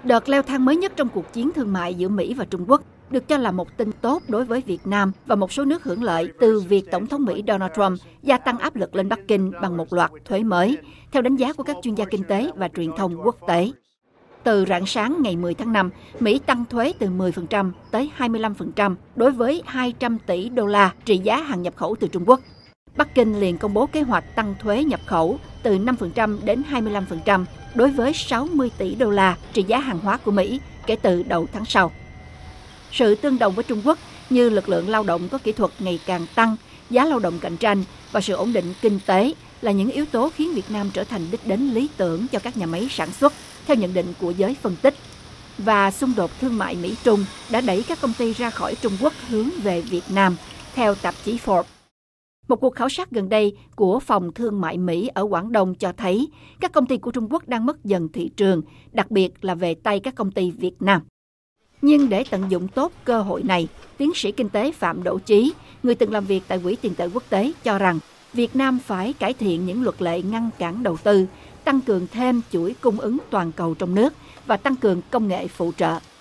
Đợt leo thang mới nhất trong cuộc chiến thương mại giữa Mỹ và Trung Quốc được cho là một tin tốt đối với Việt Nam và một số nước hưởng lợi từ việc Tổng thống Mỹ Donald Trump gia tăng áp lực lên Bắc Kinh bằng một loạt thuế mới, theo đánh giá của các chuyên gia kinh tế và truyền thông quốc tế. Từ rạng sáng ngày 10 tháng 5, Mỹ tăng thuế từ 10% tới 25% đối với 200 tỷ đô la trị giá hàng nhập khẩu từ Trung Quốc. Bắc Kinh liền công bố kế hoạch tăng thuế nhập khẩu từ 5% đến 25% đối với 60 tỷ đô la trị giá hàng hóa của Mỹ kể từ đầu tháng sau. Sự tương đồng với Trung Quốc như lực lượng lao động có kỹ thuật ngày càng tăng, giá lao động cạnh tranh và sự ổn định kinh tế là những yếu tố khiến Việt Nam trở thành đích đến lý tưởng cho các nhà máy sản xuất, theo nhận định của giới phân tích. Và xung đột thương mại Mỹ-Trung đã đẩy các công ty ra khỏi Trung Quốc hướng về Việt Nam, theo tạp chí Forbes. Một cuộc khảo sát gần đây của Phòng Thương mại Mỹ ở Quảng Đông cho thấy các công ty của Trung Quốc đang mất dần thị trường, đặc biệt là về tay các công ty Việt Nam. Nhưng để tận dụng tốt cơ hội này, tiến sĩ kinh tế Phạm Đỗ Chí, người từng làm việc tại Quỹ tiền tệ quốc tế, cho rằng Việt Nam phải cải thiện những luật lệ ngăn cản đầu tư, tăng cường thêm chuỗi cung ứng toàn cầu trong nước và tăng cường công nghệ phụ trợ.